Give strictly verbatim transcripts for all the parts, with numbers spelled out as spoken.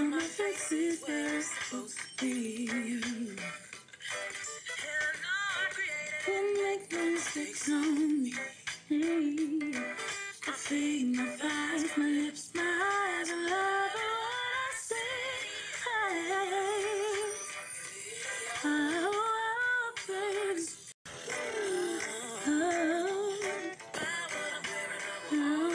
on my face is where it's supposed to be. Won't make no mistakes on me. I feed my thighs, my lips, my eyes, and love what I say. Oh, oh, baby. Oh, oh,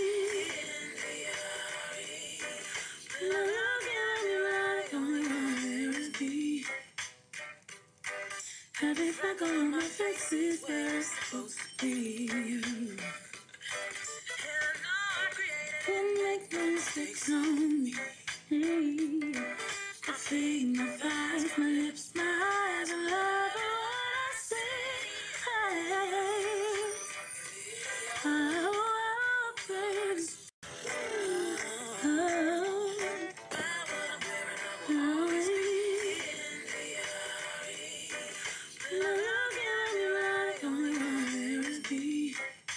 look at me like I'm maybe. Every freckle on my face is where it's supposed to be. Won't make no mistakes on me. I feed my thighs, my lips, my eyes, and love what I say. Oh, oh, baby. Oh, oh, look at me like I'm maybe.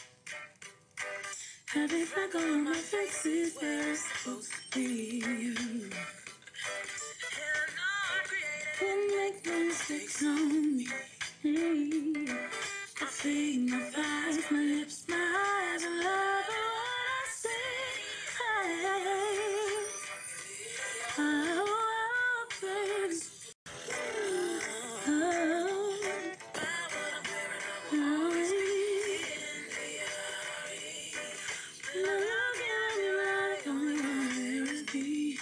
Every freckle on my face is where it's supposed to be. Won't make no mistakes on me. I feed my thighs, my lips, my eyes, and love what I say. Oh, oh, baby. Oh, oh, look at me like I'm maybe.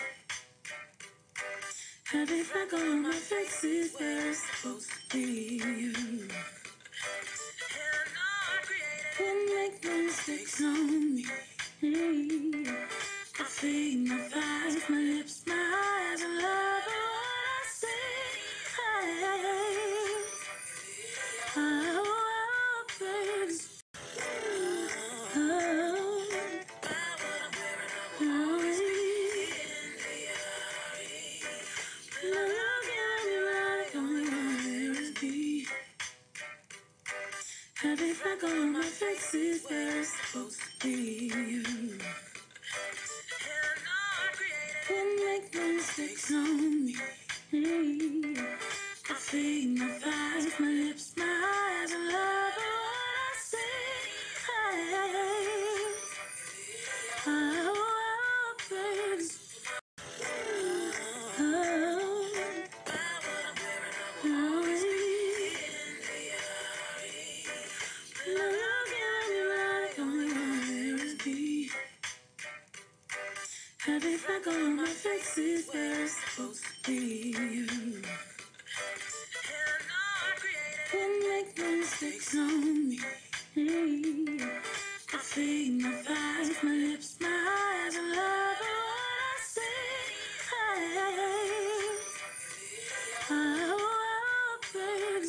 Every freckle on my face is where it's supposed to be. Won't make no mistakes on me. I feed my thighs, my lips, my eyes, and love what I say. Oh, oh, baby. Oh, oh, look at me like I'm maybe. Every freckle on my face is where it's supposed to be. Won't make no mistakes on me. I feed my thighs, my lips, my eyes, and love what I say. Oh, oh, baby. Oh, oh, look at me like I'm maybe. Every freckle on my face is where it's supposed to be. Won't make no mistakes on me. I feed my thighs, my lips, my eyes, and love what I say. Oh, oh, baby.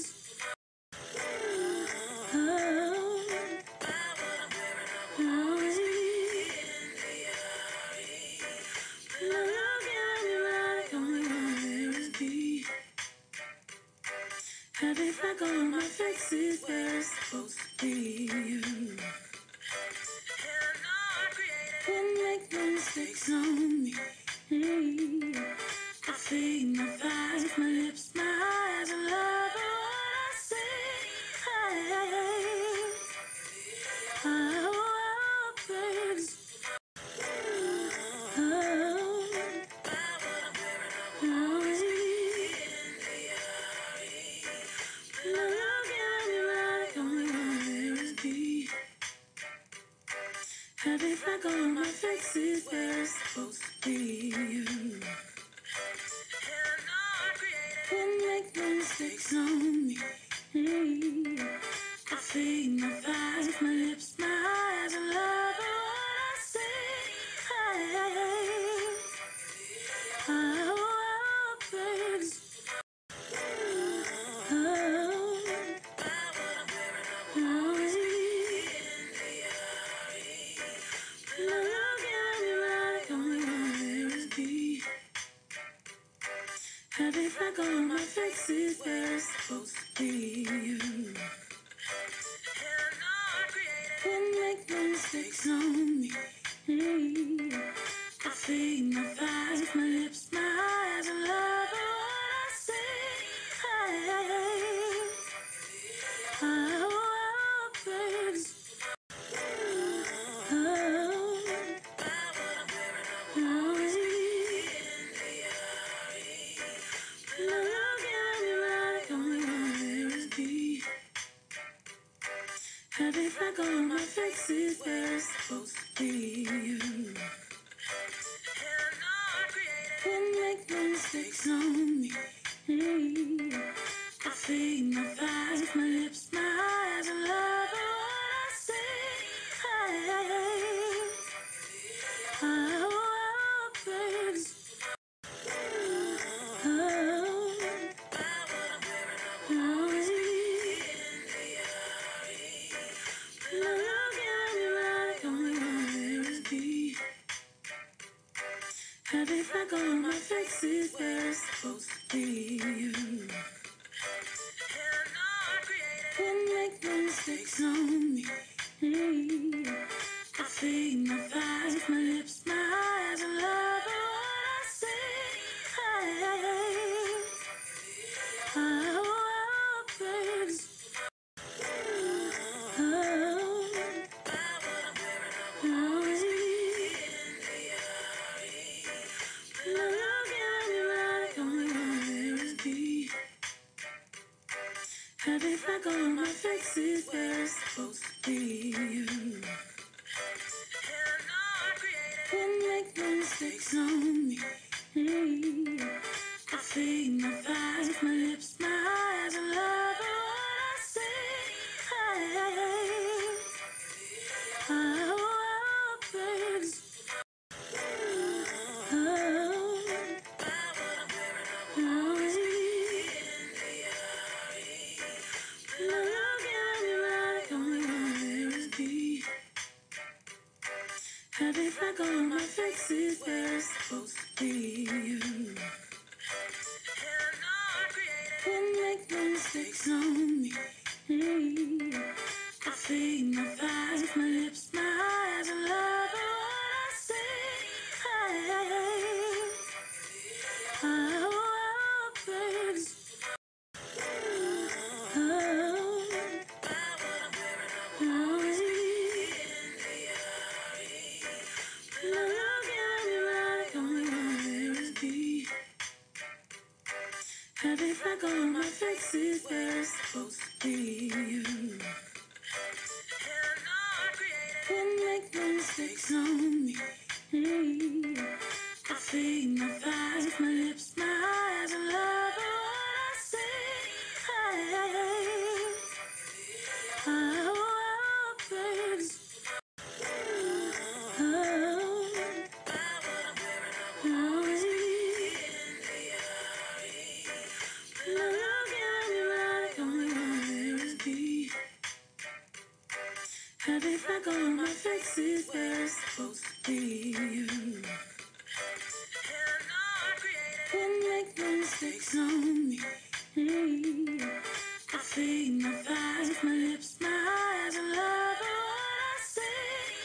Oh, oh, look at me like I'm maybe. Every freckle on my face is where it's supposed to be. Won't make no mistakes on me. I feed my thighs, my lips, my eyes, and love what I say. Oh, oh, baby. Oh, oh, look at me like I'm maybe. Every freckle on my face is where it's supposed to be. Won't make no mistakes on me. I feed my thighs, my lips, my eyes, and love what I say. Oh, oh, baby. Oh, oh, look at me like I'm maybe. Every freckle on my face is where it's supposed to be. Won't make no mistakes on me. I feed my thighs, my lips, my freckle on my face is where it's supposed to be. Won't make no mistakes on me. Mm. I feed my thighs, my lips, my eyes, and love what I say. Hey, oh, oh, baby. Oh, oh, look at me like I'm Ariana. Every freckle on my face is where it's supposed to be. Won't make no mistakes on me. Mm. I feed my thighs, my lips, my eyes, and love what I say. Hey, oh, oh, baby. Oh, oh, look at me like I'm Ariana. Every freckle on my face is where it's supposed to be. Won't make no mistakes on me. Mm. I feed my thighs, my lips, my eyes, and love what I say. Hey, oh, oh, baby. Oh, oh, look at me like I'm Ariana. Every freckle on my face is where it's supposed to be. Won't make no mistakes on me. Mm. I feed my thighs, my lips, my eyes, and love what I say. Hey, oh, oh, baby. Oh, oh, look at me like I'm Ariana. Every freckle on my face is where it's supposed to be. Won't make no mistakes on me. Mm. I feed my thighs, my lips, my eyes, and love what I say. Hey, oh, oh, baby. Oh, oh, look at me like I'm Ariana. Every freckle on my face is where it's supposed to be. Won't make no mistakes on me. Mm. I feed my thighs, my lips, my eyes, and love what I say.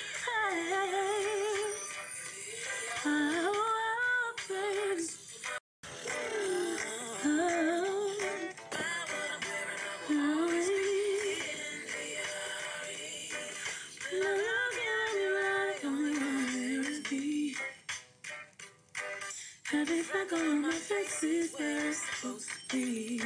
Hey, oh, oh, baby. Oh, oh, look at me like I'm Ariana. Every freckle on my face is where it's supposed to be.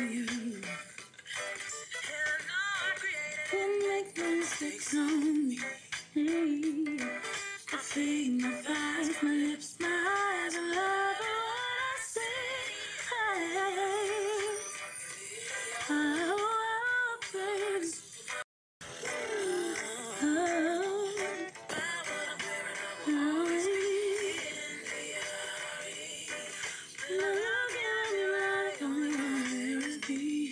Won't make no mistakes on me. Mm. I feed my thighs, my lips, my eyes, and love what I say. Hey, oh, oh, baby. Oh, oh, look at me like I'm Ariana.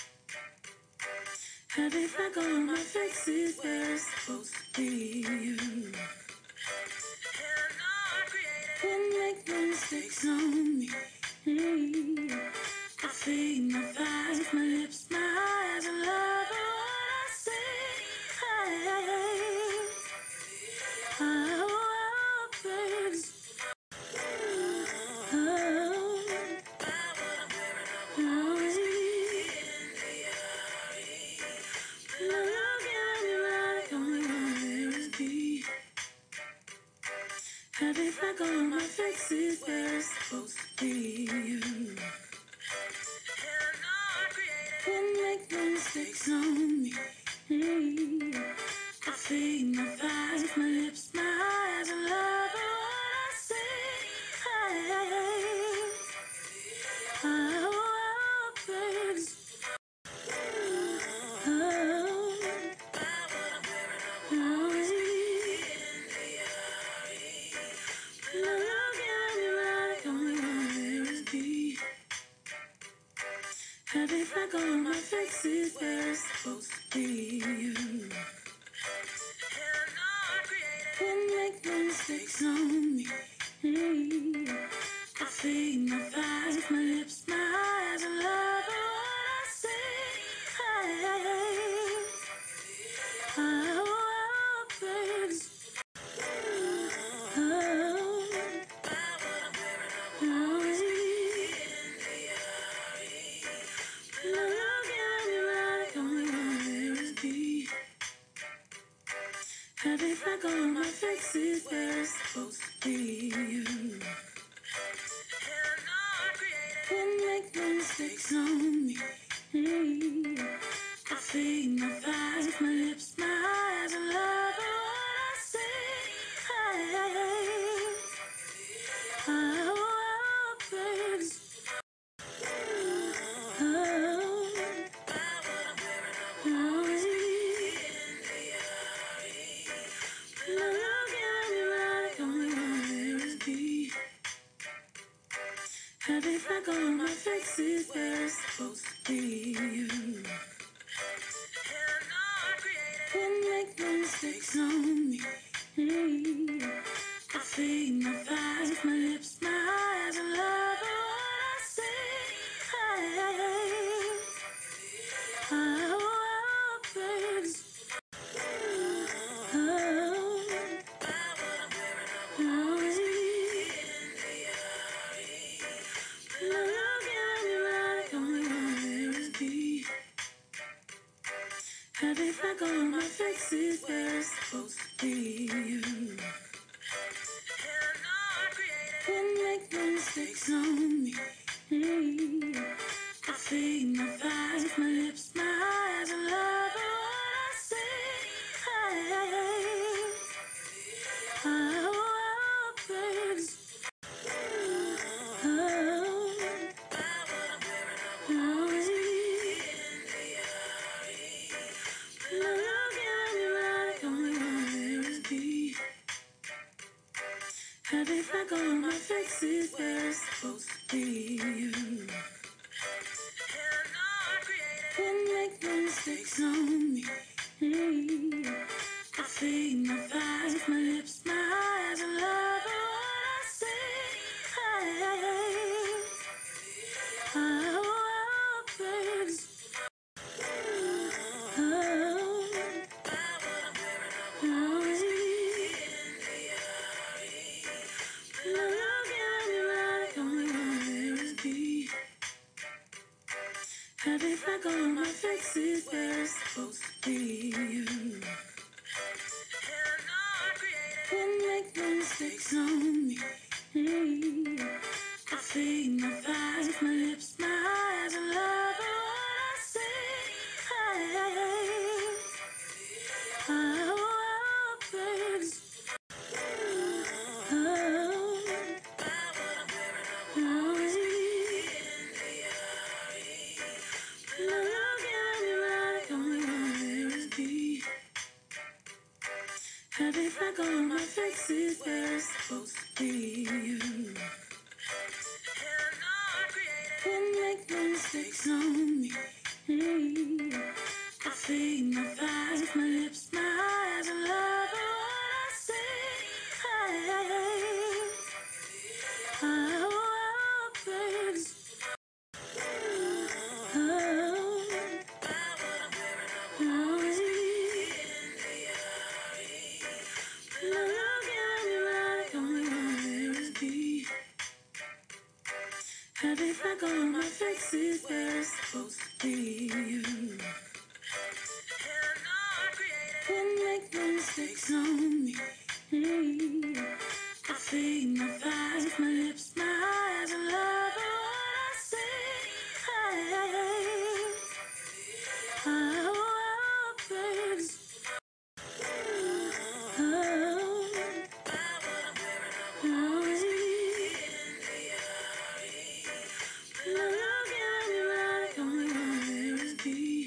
Every freckle on my face is where it's supposed to be. Won't make no mistakes on me. Mm. I feed my thighs, my lips, my eyes, and love what I say. Hey, oh, oh, baby. Oh, oh, look at me like I'm Ariana. Every freckle on my face is where it's supposed to be. Every freckle on my face is where it's supposed to be. You won't make no mistakes on me. I feel my thighs, my lips, my eyes, I love what I say. Hey, oh, oh, baby. Oh, oh, look at me like I'm ArianaGrande. Every freckle on my face is where it's supposed to be. You won't make no mistakes on me. I feel my thighs, my lips, my eyes, I love what I say. Hey, oh, oh, baby. Oh, oh, look at me like I'm ArianaGrande. Every freckle on my face is where it's supposed to be. You won't make no mistakes on me. I feel my thighs, my lips, my eyes, I love what I say. Hey, oh, oh, baby. Oh, oh, look at me like I'm ArianaGrande. Every freckle on my face is where it's supposed to be. You won't make no mistakes on me. I feel my thighs, my lips, my eyes, I love what I say. Hey, oh, oh, baby. Oh, oh, look at me like I'm ArianaGrande. Every freckle on my face is where it's supposed to be. You won't make no mistakes on me. I feel my thighs, my lips, my eyes, I love what I say. Hey, oh, oh, baby. Oh, oh, look at me like I'm ArianaGrande. Every freckle on my face is where it's supposed to be. You won't make no mistakes on me. I feel my thighs, my lips, my eyes, I love what I say. Hey, oh, oh, baby. Oh, oh, look at me like I'm ArianaGrande. Every freckle on my face is where it's supposed to be. You won't make no mistakes on me. I feel my thighs, my lips, my eyes, I love what I say. Hey, oh, oh, baby. Oh, oh, look at me like I'm ArianaGrande. Every freckle on my face is where it's supposed to be. You won't make no mistakes on me. I feel my thighs, my lips, my eyes, I love what I say. Hey, oh, oh, baby. Oh, oh, look at me like I'm ArianaGrande.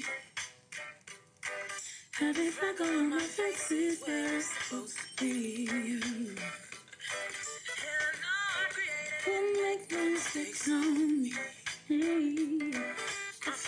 Every freckle on my face is where it's supposed to be. You won't make no mistakes on me. I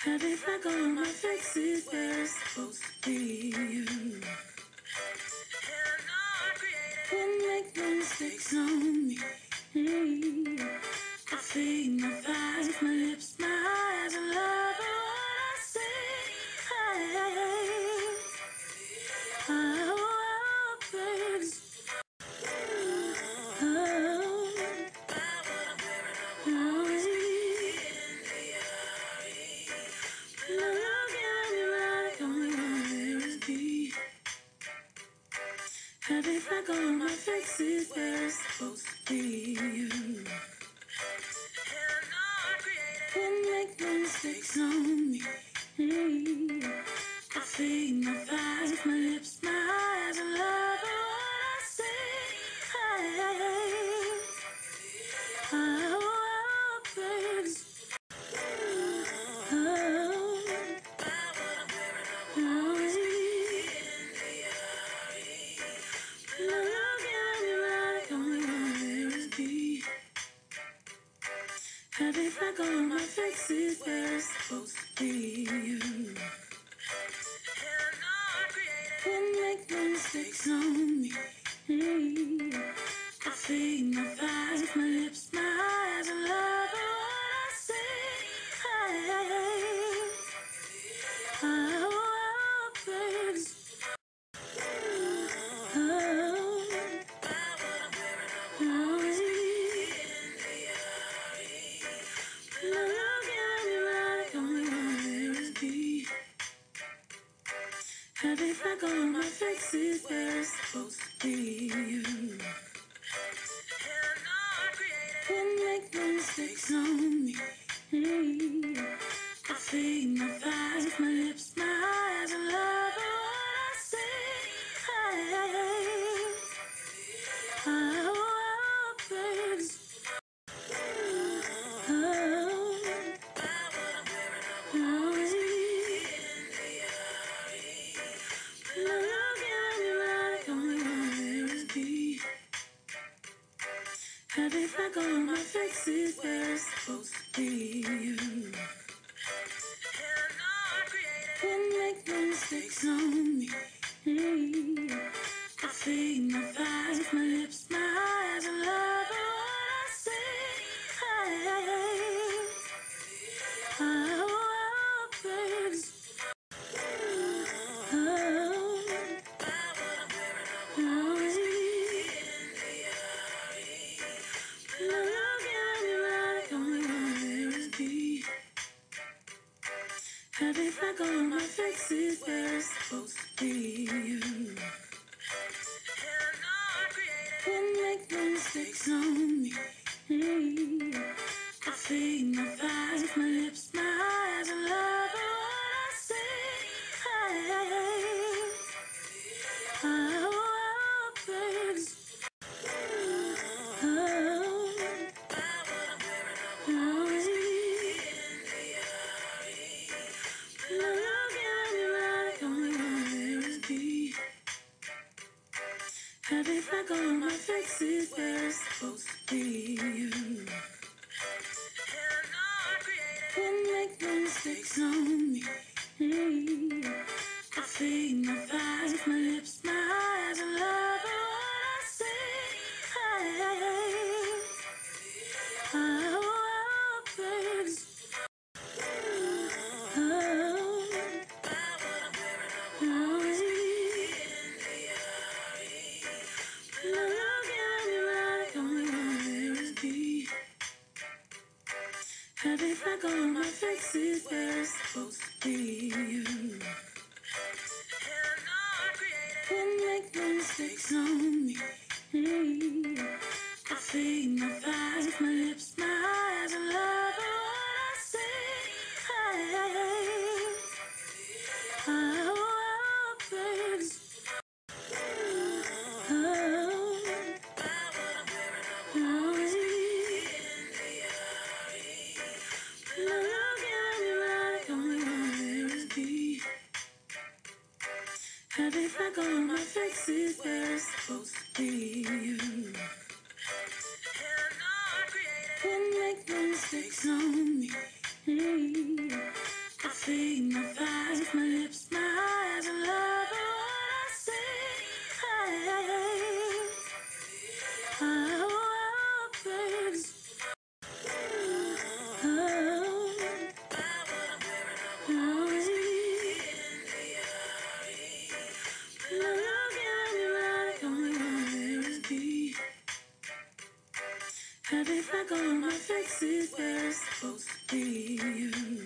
Every freckle on my face is where it's supposed to be. You won't make no mistakes on me. I feel my thighs, my lips, my eyes, I love what I say. Hey, oh, oh, baby. Oh, oh, every freckle on my face is where it's supposed to be. You won't make no mistakes on me. I feel my thighs, my lips, my eyes, I love what I say. Hey, oh, oh, baby. Oh, oh, every freckle on my face is where it's supposed to be. You won't make no mistakes on me. I feel my thighs, my lips, my eyes, I love what I say. Hey, oh, oh, baby. Oh, oh, every freckle on my face is where it's supposed to be. You won't make no mistakes on me. I feel my thighs, my lips, my eyes, I love what I say. Hey, oh, oh, baby. Oh, oh, every freckle on my face is where it's supposed to be. You won't make no mistakes on me. I feel my thighs, my lips, my eyes, I love what I say. Hey, oh, oh, baby. Oh, oh, every freckle on my face is where it's supposed to be. You won't make no mistakes on me. I feel my thighs, my lips, my eyes, I love what I say. Hey, oh, oh, baby. Oh, oh, every freckle on my face is where it's supposed to be. You won't make no mistakes on me. I feel my thighs, my lips, my eyes, I love what I say. Hey, oh, oh, baby. Oh, oh, every freckle on my face is where it's supposed to be. You won't make no mistakes on me. I feel my thighs, my lips, my eyes, I love what I say. Hey, oh, oh, baby. Oh, oh, every freckle on my face is where it's supposed to be. You won't make no mistakes on me. I face is where it's supposed to be. You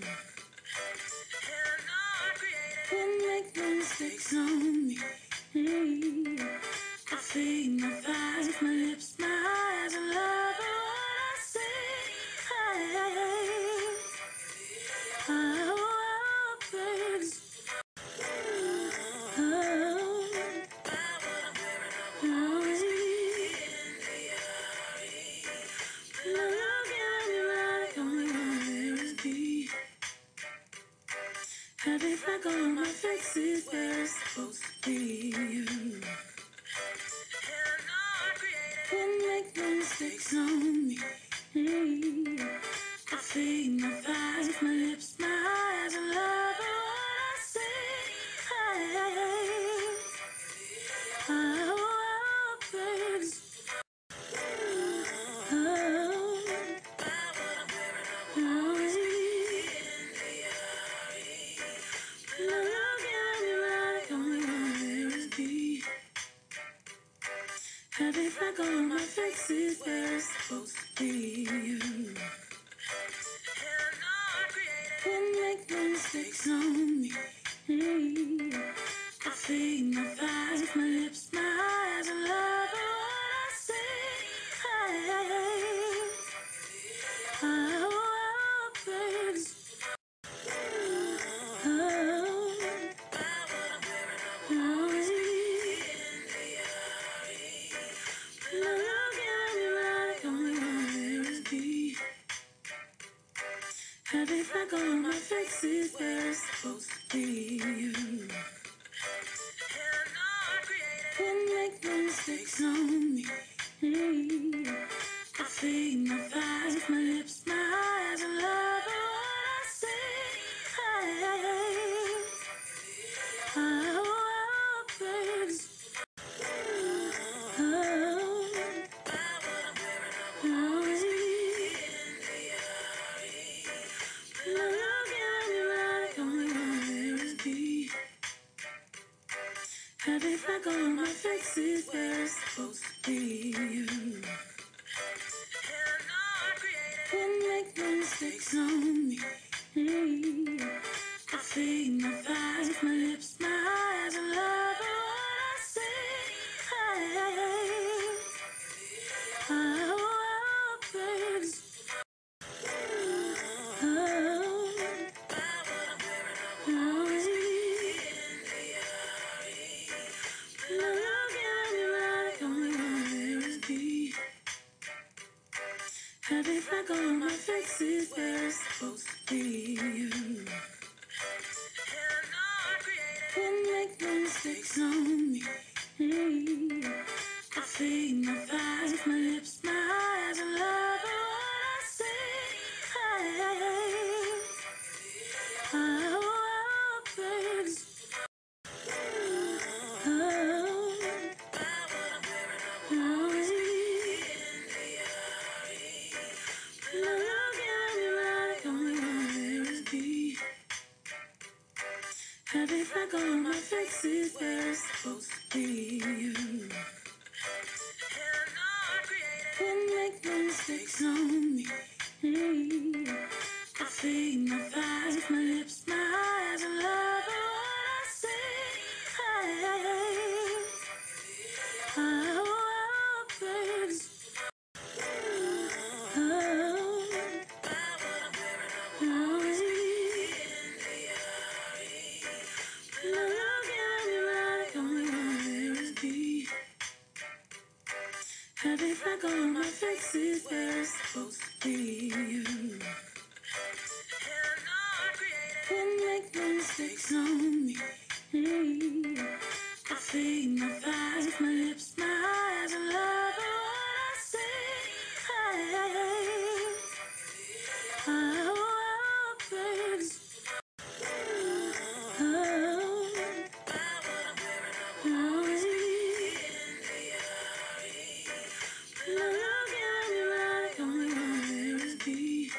won't make no mistakes on me. I feel my thighs, my lips, my eyes, I love what I say. Oh, oh, baby. Oh, oh, look at me like I'm Ariana. Every freckle on my face is where it's supposed to be. You won't make no mistakes on me. I feel my thighs, my lips, my eyes, I love what I say. Oh, oh, baby. Oh, oh, look at me like I'm Ariana. Every freckle on my face is where it's supposed to be. You won't make no mistakes on me. I feel my thighs, my lips, my eyes, I love what I say. Oh, oh, baby. Oh, oh, look at me like I'm Ariana. Every freckle on my face is where it's supposed to be. You won't make no mistakes on me. I feel my thighs, my lips, my eyes, I love what I say. Oh, oh, baby. Oh, oh, look at me like I'm Ariana. Every freckle on my face is where it's supposed to be. You won't make no mistakes on me. I feel my thighs, my lips, my eyes, I love what I say. Oh, oh, baby. Oh, oh, look at me like I'm Ariana. Every freckle on my face is where it's supposed to be. You won't make no mistakes on me. I feel my thighs, my lips, my eyes, I love what I say. Oh, oh, baby. Oh, oh, look at me like I'm Ariana. Every freckle on my face is where it's supposed to be. You won't make no mistakes on me. I feel my thighs, my lips, my eyes, I love what I say. Oh, oh, baby. Oh, oh, look at me like I'm Ariana. Every freckle on my face is where it's supposed to be. You won't make no mistakes on me. I feel my thighs, my lips, my eyes, I love what I say. Oh, oh, baby. Oh, oh, look at me like I'm Ariana.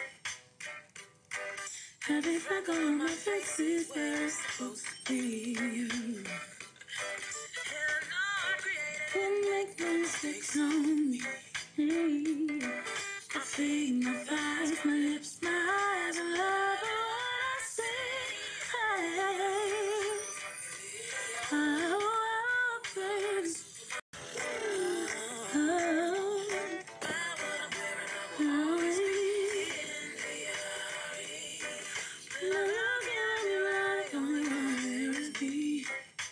Every freckle on my face is where it's supposed to be. You won't make no mistakes on me. I feed my thighs, my lips, my eyes, and love what I say. Hey, oh, oh, baby. Oh, oh, look at me like I'm your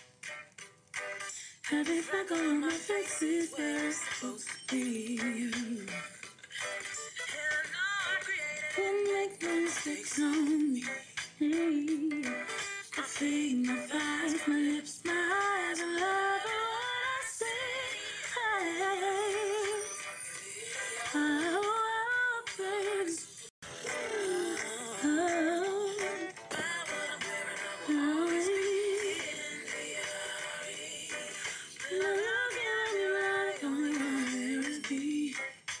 every freckle on my face is where it's supposed to be. Won't make no mistakes on me. I feed my thighs, my lips, my eyes, and love what I say. Hey, oh, oh, baby. Oh, oh, look at me like I'm your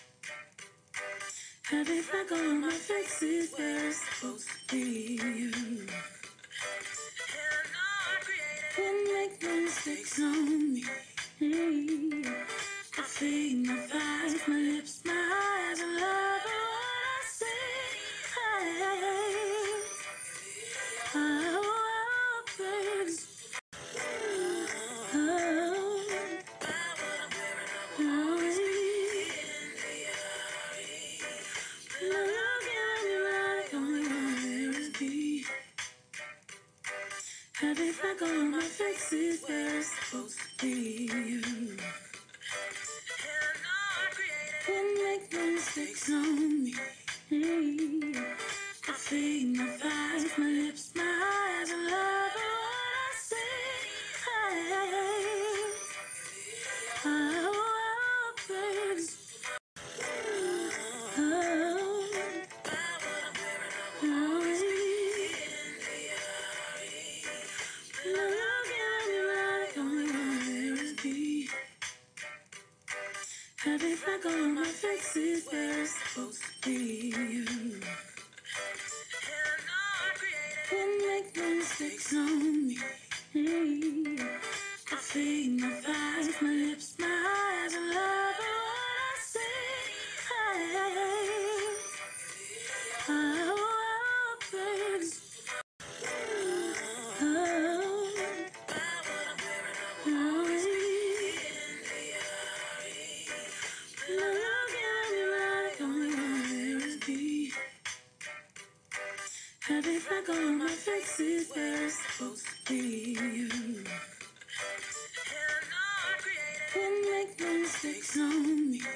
every freckle on my face is where it's supposed to be. Won't make no mistakes on me. I feed my thighs, my lips, my eyes, and love what I say. Hey, oh, oh, baby. Oh, oh, look at me like I'm your every freckle on my face is where it's supposed to be. Won't make no mistakes on me. I feed my thighs, my lips, my eyes, and love what I say. Hey, oh, oh, baby. Oh, oh, look at me like I'm your every freckle on my face is where it's supposed to be. Won't make no mistakes on me. I feed my thighs, my lips, my eyes, and love what I say. Hey, oh, oh, baby. Oh, oh, look at me like I'm your every freckle on my face is where it's supposed to be. Won't make no mistakes on me.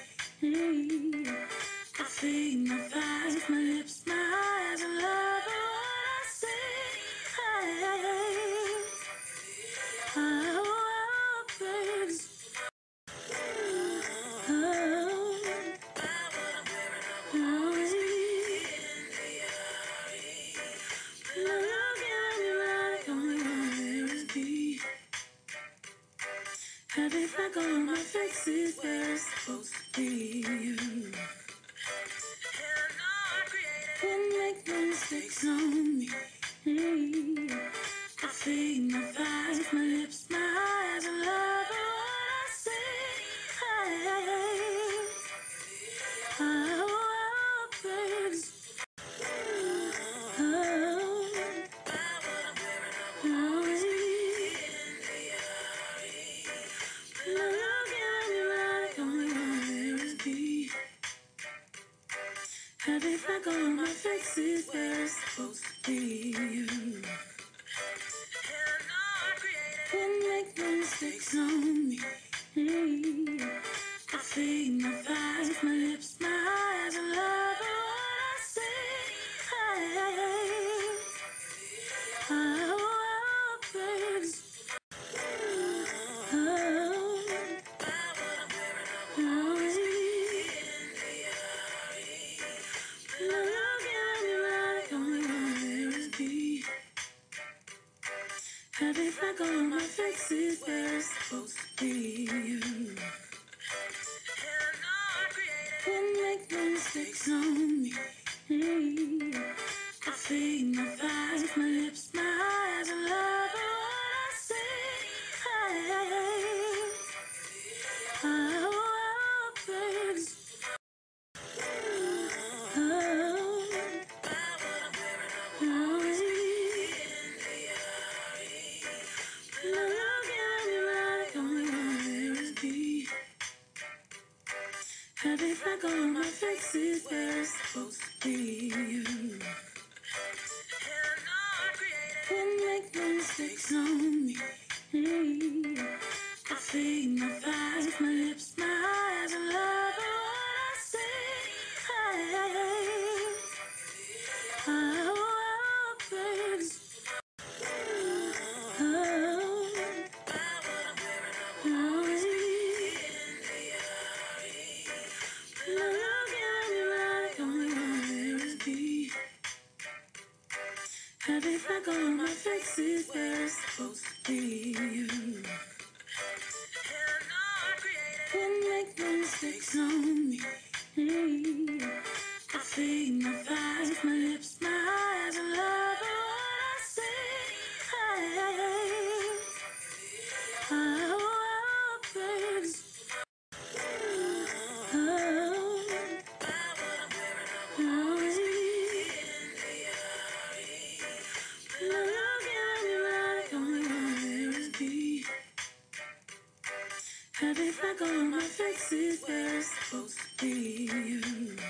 I feed my thighs, my lips, my eyes, and love what I say. Hey, oh, oh, baby. Oh, oh, look at me like I'm your every freckle on my face is where it's supposed to be. Won't make no mistakes on me. I feed my thighs, my lips, my eyes, and love what I say. Hey, oh, oh, baby. Oh, oh, look at me like I'm your every freckle on my face is where it's supposed to be. Won't make no mistakes on me. I feed my thighs, my lips, my eyes, and love what I say. Hey, oh, oh, baby. Oh, oh, look at me like I'm your every freckle on my face is where it's supposed to be. Won't make no mistakes on me. I feed my thighs, my lips, my eyes, and love what I say. Hey, oh, oh, baby. you. Don't make no mistakes on me. Hey, I feel my thighs, my lips, my eyes, and love what I say. Hey, oh, oh, baby. Oh, oh, look at me like I'm maybe. Every freckle on my face is where it's supposed to be you. Don't make no mistakes on me. Hey, I feel my thighs, my lips, my eyes, and love what I say. Hey, oh, oh, baby. Oh, oh, look at me like I'm maybe. Every freckle on my face is where it's supposed to be you.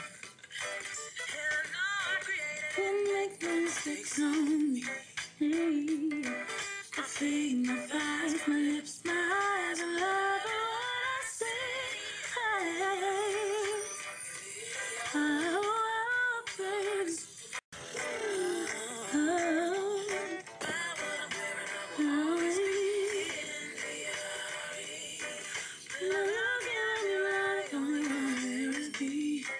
Don't make no mistakes on me. Hey, I feel my thighs, my lips, my eyes, and love what I say. Hey, oh, oh, baby. Oh, oh, look at me like I'm maybe.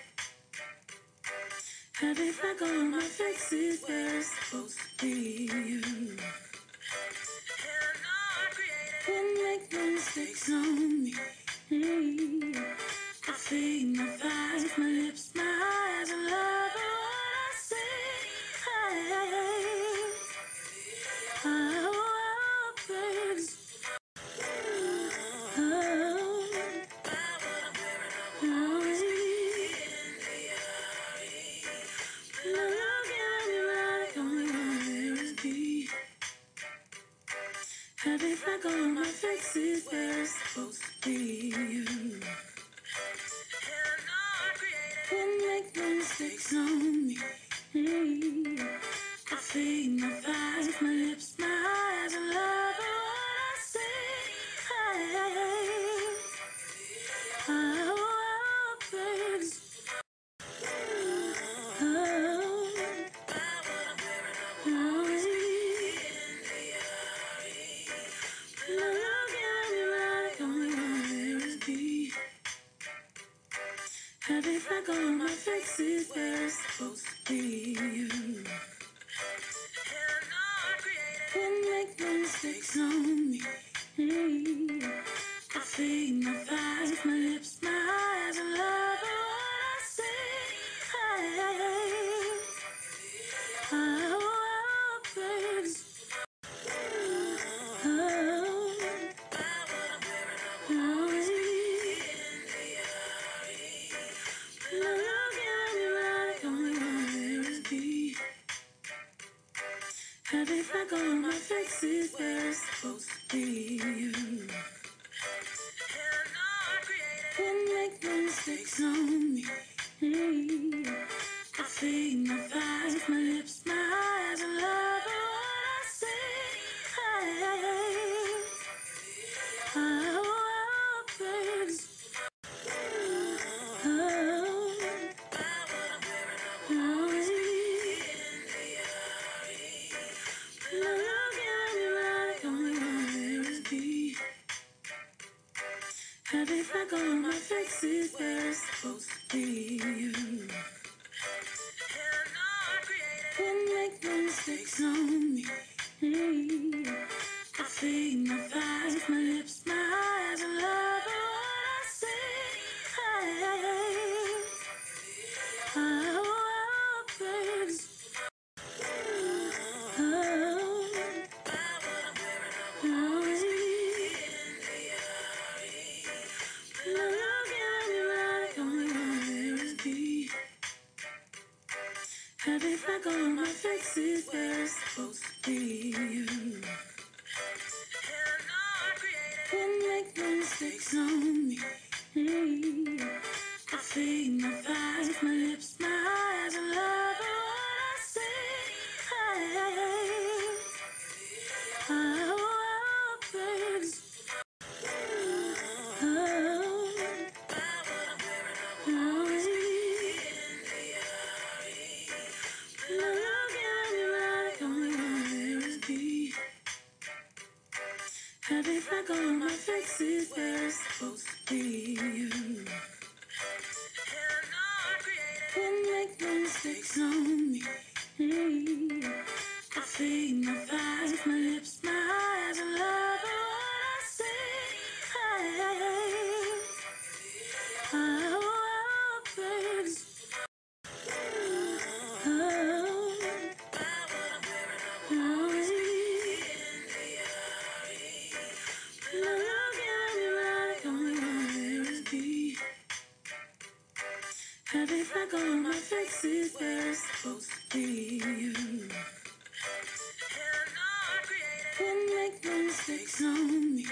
Every freckle on my face is where it's supposed to be you. Don't make no mistakes on me. Hey, I feel my thighs, my lips, my eyes, and love what I say. Hey, oh, oh, baby. Oh, oh, look at me like I'm maybe. Every freckle on my face is where it's supposed to be you. Don't make no mistakes on me. Hey, I feel my thighs, my lips, my eyes, and love what I say. Hey, oh, oh, baby. Oh, oh, look at me like I'm maybe. Every freckle on my face is where it's supposed to be you. Don't make no mistakes on me. Hey, I feel my thighs, my lips, my eyes, and love what I say. Hey, oh, oh, baby. Oh, oh, look at me like I'm maybe. Every freckle on my face is where it's supposed to be you. Don't make no mistakes on me. Hey, I feel my thighs, my lips, my eyes, and love what I say. Hey, oh, oh, baby. Oh, oh, look at me like I'm maybe. Every freckle on my face is where it's supposed to be you. Don't make no mistakes on me. Hey, I feel my thighs, my lips, my eyes, and love what I say. Hey, oh, oh, baby. Oh, oh, look at me like I'm maybe. Every freckle on my face is where it's supposed to be you. Don't make no mistakes on me. Hey, I feel my thighs, my lips, my eyes, and love. looking at me like I'm embarrassed. Every freckle on my face is where it's supposed to be. Won't make no mistakes on me. I fade my thighs, my lips, my eyes, I love what I say. Oh, oh, baby. Oh, oh, looking at me like I'm embarrassed. Every freckle on my face is where it's supposed to be. Won't make no mistakes on me.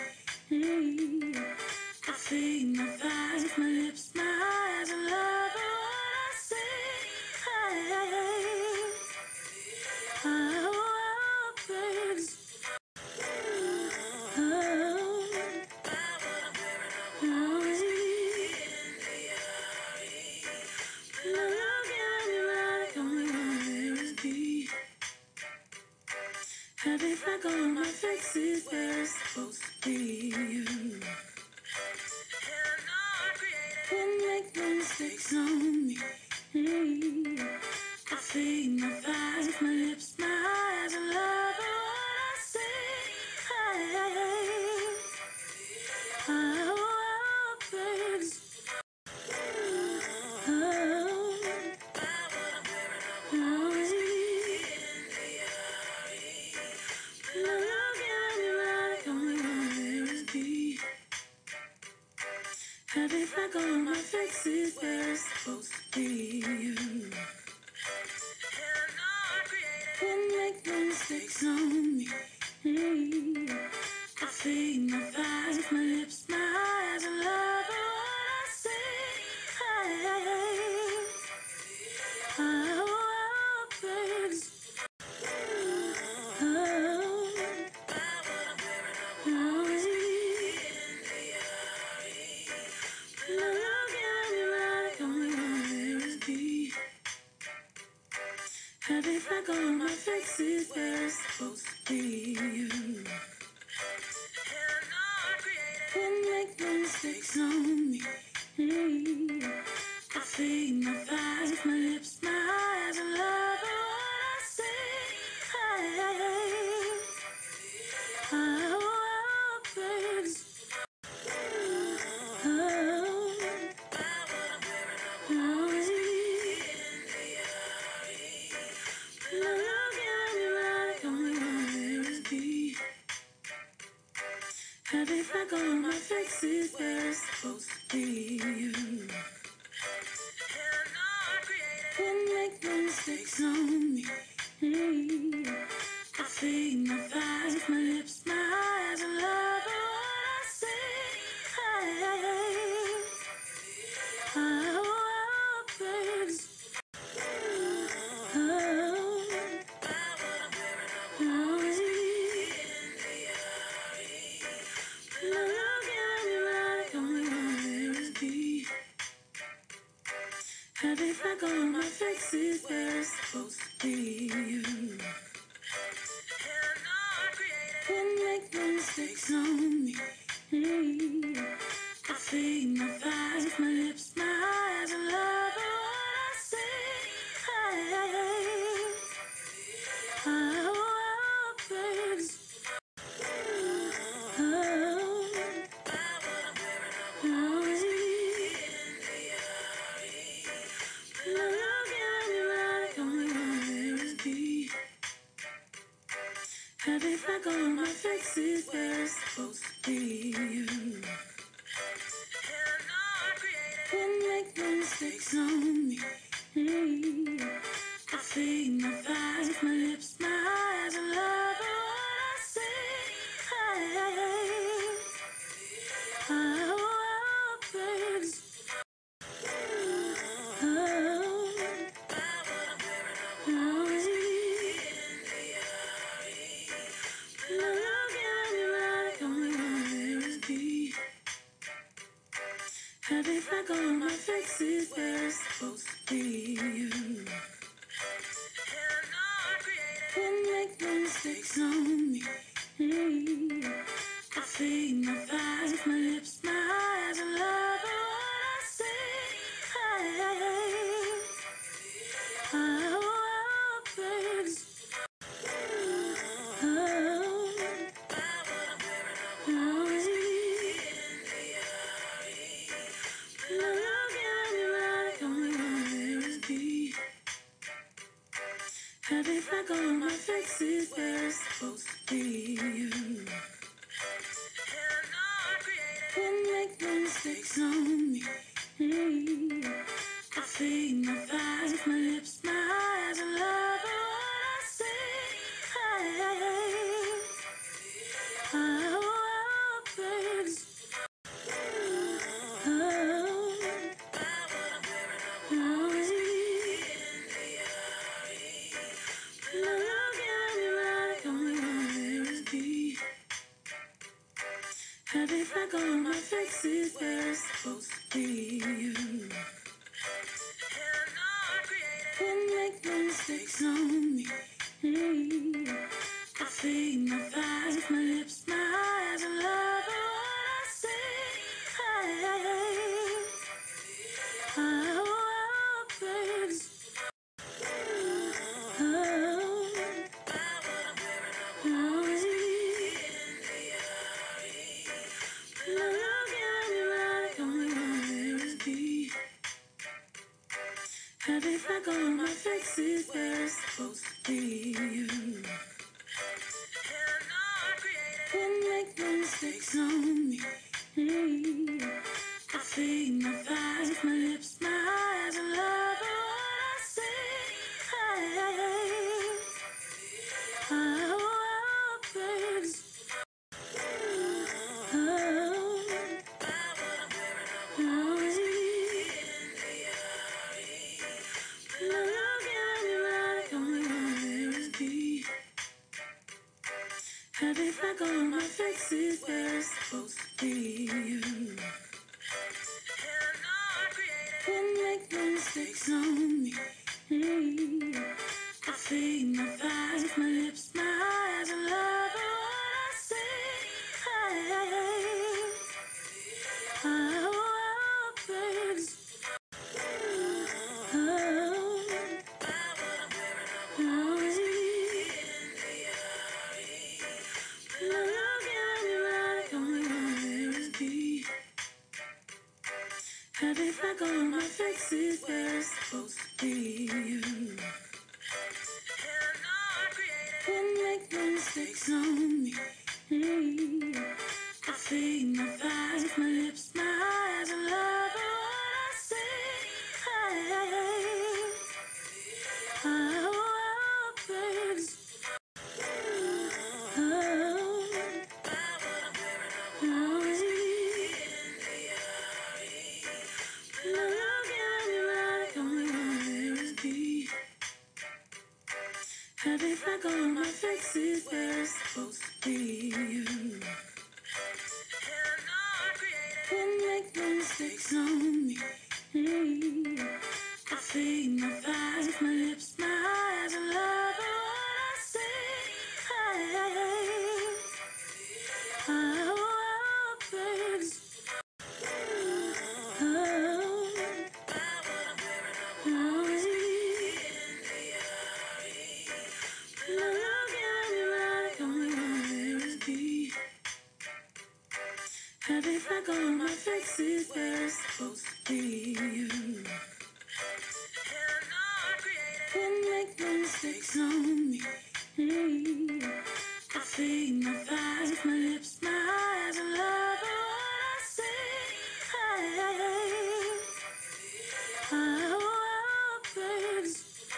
I fade my thighs, my lips, my eyes, I love what I say. Oh, oh, baby. Oh, oh, looking at me like I'm embarrassed. Every freckle on my face is where it's supposed to be. Won't make no mistakes on me. I fade my thighs, my lips, my eyes, I love what I say. Oh, oh, baby. Oh, oh, looking at me like I'm embarrassed. Every freckle on my face is where it's supposed to be. Won't make no mistakes on me. I fade my thighs, my lips, my eyes, I love what I say. Oh, oh, baby. Oh, oh, looking at me like I'm embarrassed. Every freckle on my face is where it's supposed to be. Won't make no mistakes on me. I fade my thighs, my lips, my eyes, I love what I say. Oh, oh, baby. Oh, oh, looking at me like I'm embarrassed. Every freckle on my face is where it's supposed to be. Won't make no mistakes on me. I fade my thighs, my lips, my eyes, I love what I say. Oh, oh, baby. Oh, oh, looking at me like I'm embarrassed. Every freckle on my face is where it's supposed to be. Won't make no mistakes on me. I fade my thighs, my lips, my eyes, I love what I say. Oh, oh, baby. Oh, oh, looking at me like I'm embarrassed. Every freckle on my face is where it's supposed to be. Won't make no mistakes on me. I fade my thighs, my lips, my eyes, I love what I say. Oh, oh, baby. Oh, oh, looking at me like I'm embarrassed. Every freckle on my face is where it's supposed to be. mistakes on me. Hey, I fade my thighs, my lips, my eyes, I love what I say. Hey, oh, oh, baby. Oh, oh, look at me like I'm where it's be. Every freckle on my face is where it's supposed to be. Won't make no mistakes on me. Hey, I fade my thighs, my lips, my eyes, I love what I say. Hey, oh, oh, baby. Oh, oh, look at me like I'm where it's be. Every freckle on my face is where it's supposed to be. Won't make no mistakes on me. Hey, I fade my thighs, my lips, my eyes, I love what I say. Hey, oh, oh, baby. Oh, oh, look at me like I'm where it's be. Every freckle on my face is where it's supposed to be. Won't make no mistakes on me. Hey, I fade my thighs, my lips, my eyes, I love what I say. Hey, oh, oh, baby. Oh, oh, look at me like I'm where it's be. Every freckle on my face is where it's supposed to be. Won't make no mistakes on me. Hey, I fade my thighs, my lips, my eyes, I love what I say. Hey, oh, oh, baby. Oh, oh, look at me like I'm where it's be. Every freckle on my face is where it's supposed to be. Won't make no mistakes on me. Hey, I fade my thighs, my lips, my eyes, I love what I say. Hey, oh, oh, baby. Oh, oh, look at me like I'm where it's be. Every freckle on my face is where it's supposed to be. Won't make no mistakes on me. Hey, I fade my thighs, my lips, my eyes, I love what I say. Hey, oh, oh, baby. Oh, oh, look at me like I'm where it's be. Every freckle on my face is where it's supposed to be. Won't make no mistakes on me. Hey, I fade my thighs, my lips, my eyes, I love what I say. Hey, oh, oh, baby.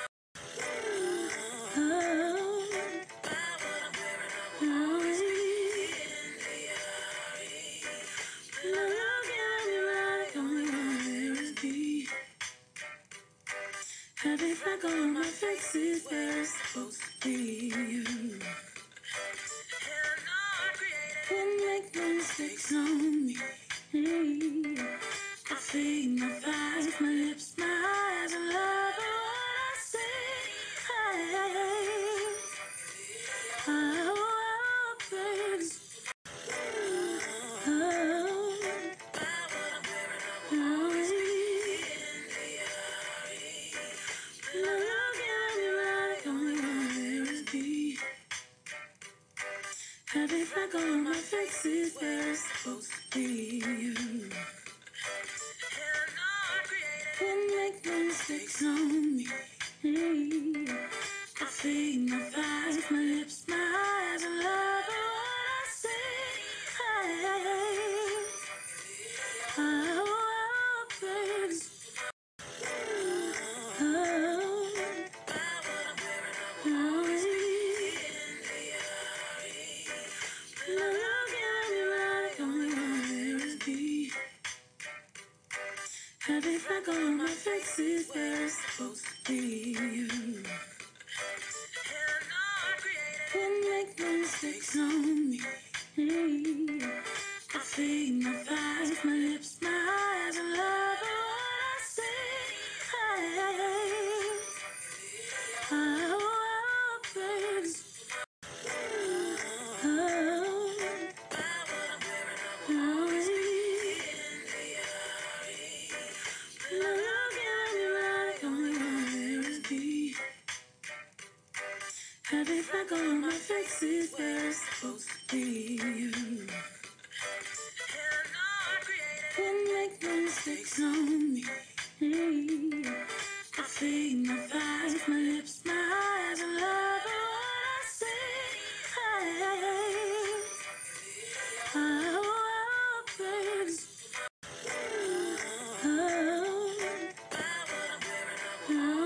Oh, oh, look at me like I'm where it's be. Every freckle on my face is where it's supposed to be. Won't make no mistakes on me. Hey, I fade my thighs, my lips, my eyes, I love what I say. Hey, Every freckle on my face is where it's supposed to be. You won't make no mistakes on me. I feel my thighs, my lips, my eyes, I love what I say. Oh, oh, baby. Oh, oh, every freckle on my face is where it's supposed to be. You won't make no mistakes on me. I feel my thighs, my lips, my eyes, I love what I say. Oh, oh, baby. Oh, oh, every freckle on my face is where it's supposed to be. You won't make no mistakes on me. I feel my thighs, my lips, my eyes, I love what I say. Oh, oh, baby. Oh, oh,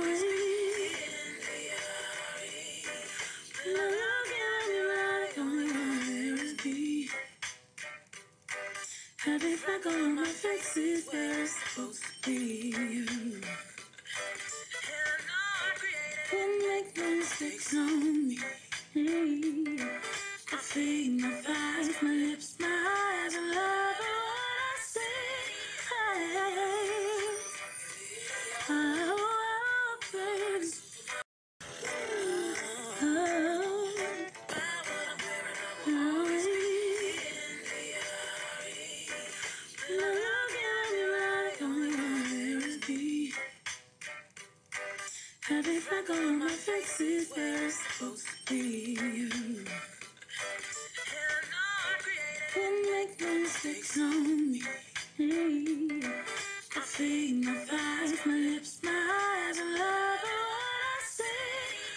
every freckle on my face is where it's supposed to be. You won't make no mistakes on me. I feel my thighs, my lips, my eyes, I love what I say. Oh, oh, baby. Oh, oh, every freckle on my face is where it's supposed to be. You won't make no mistakes on me. I feel my thighs, my lips, my eyes, I love what I say.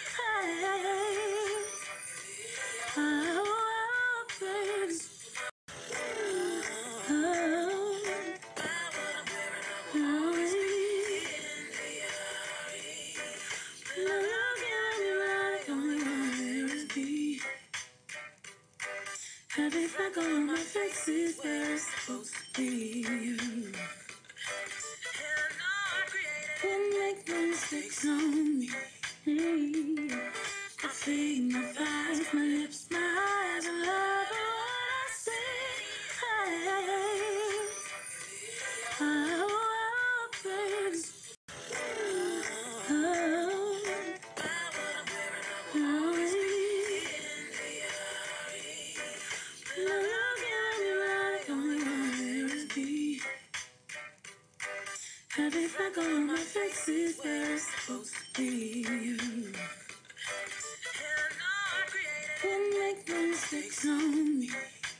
Oh, oh, baby. Oh, oh, every freckle on my face is where it's supposed to be. You won't make no mistakes on me. I feel my thighs, my lips, my eyes, I love what I say. Oh, oh, baby. Oh, oh, every freckle on my face is where it's supposed to be. You won't make no mistakes on me.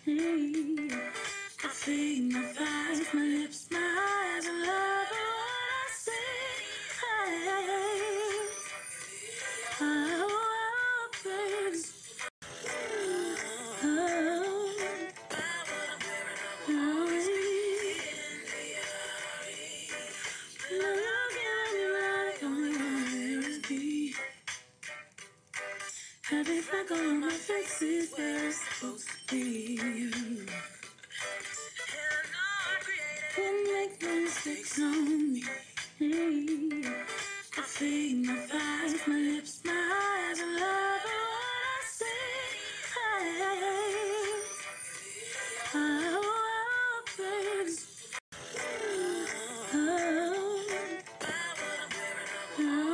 I feel my thighs, my lips, my eyes, I love what I say. Oh, oh, baby. Oh, oh, every freckle on my face is where it's supposed to be. You won't make no mistakes on me. I feel my thighs, my lips, my eyes, I love what I say. Oh, oh, baby. Oh, oh,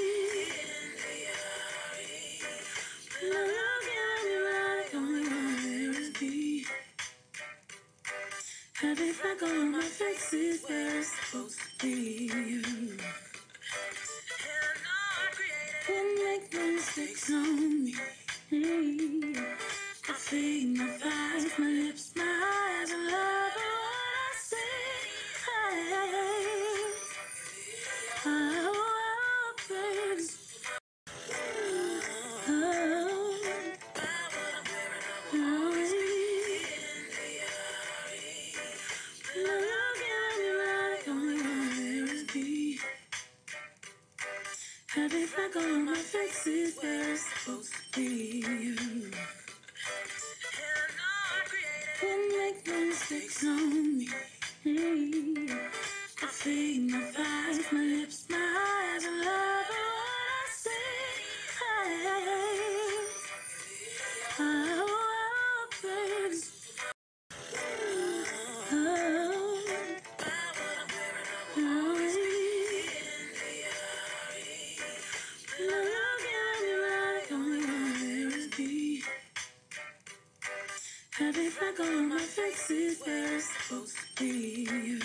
every freckle on my face is where it's supposed to be. You won't make no mistakes on me. I I feel my thighs, my lips, my eyes, I love what I say. Hey, oh, oh, baby. Oh, oh, look at me like I'm wearing every freckle on my face is where it's supposed to be. Won't make no mistakes on me. Hey, I feel my thighs, my lips, my eyes, I love what I say. Hey, oh, oh, baby. Oh, oh, look at me like I'm wearing every freckle on my face is where it's supposed to be.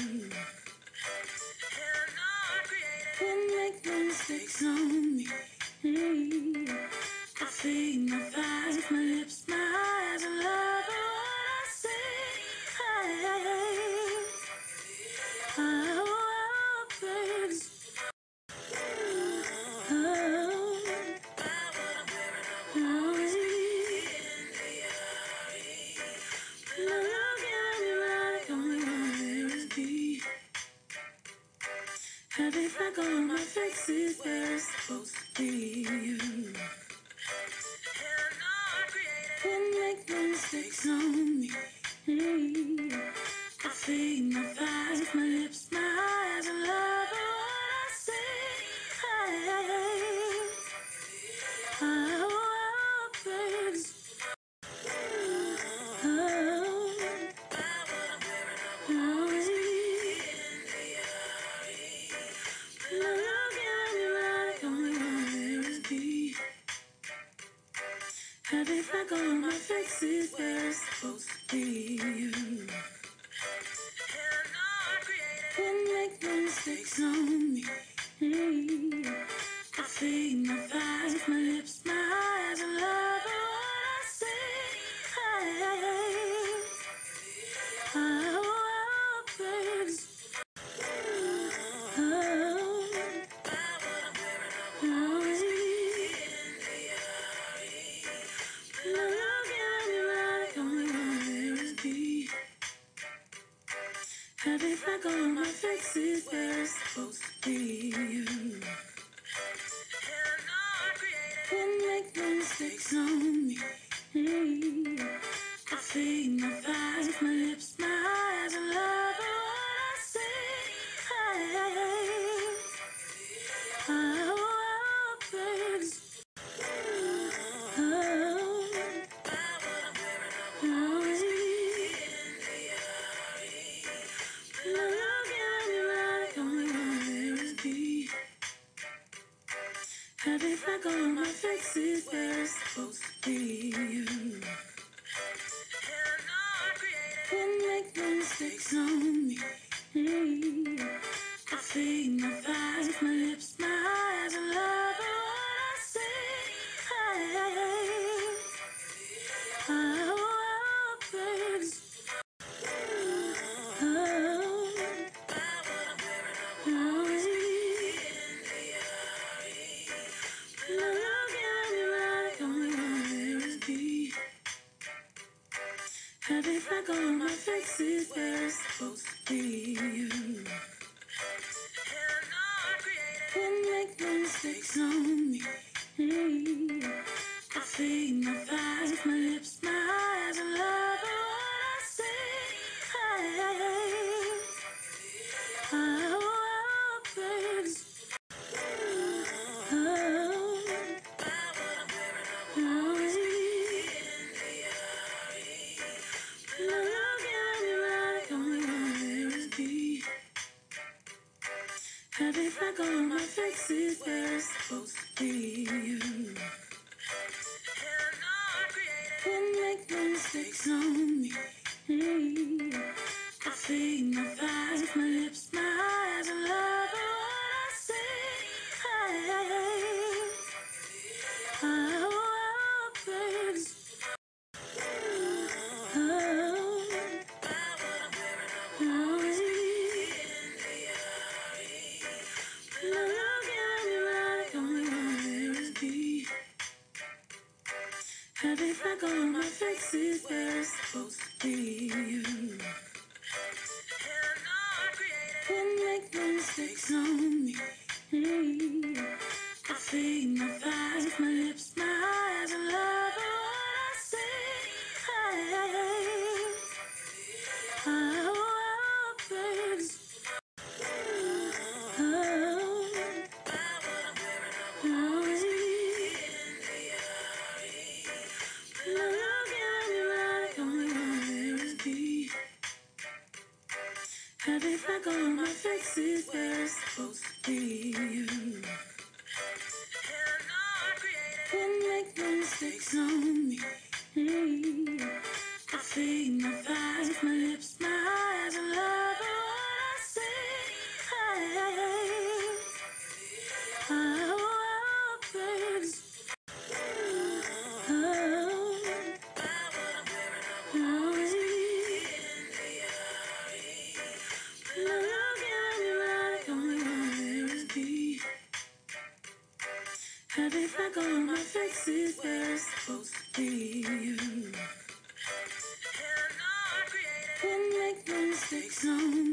Won't make no mistakes on me. Hey, I feel my thighs, my lips, my eyes, I love what I say. Hey, oh, oh, baby. Oh, oh, look at me like I'm wearing every freckle on my face is where it's supposed to be. Won't make no mistakes on me. Hey, I feel my thighs, my lips, my eyes, I love what I say. Hey, oh, oh, baby. Oh, oh, look at me like I'm wearing every freckle on my face is where it's supposed to be. Won't make no mistakes on me. Hey, I feel my thighs, my lips, my eyes, I love what I say. Hey, oh, oh, baby. Oh, oh, look at me like I'm wearing every freckle on my face is where it's supposed to be. Won't make no mistakes on me. Hey, I feel my thighs, my lips, my eyes, I love what I say. Hey, oh, oh, baby. Oh, oh, look at me like I'm wearing every freckle on my face is where it's supposed to be. Won't make no mistakes on me. Hey, I feel my thighs, my lips, my eyes, I love what I say. Hey, oh, oh, baby. Oh, oh, look at me like I'm wearing every freckle on my face is where it's supposed to be. Won't make no mistakes on me. Hey, I feel my thighs, my lips, my eyes, I love what I say. Hey, oh, oh, baby. Oh, oh, look at me like I'm wearing every freckle on my face is where it's supposed to be. Every freckle on my face is where it's supposed to be you. Won't make no mistakes on me. I feel my thighs, my lips, my eyes, and love what I say. Oh, oh, baby. Oh, oh, every freckle on my face is where it's supposed to be you. Won't make no mistakes on me. I feel my thighs, my lips, my eyes, and love what I say. Oh, oh, baby. Oh, oh, every freckle on my face is where it's supposed to be you. Won't make no mistakes on me.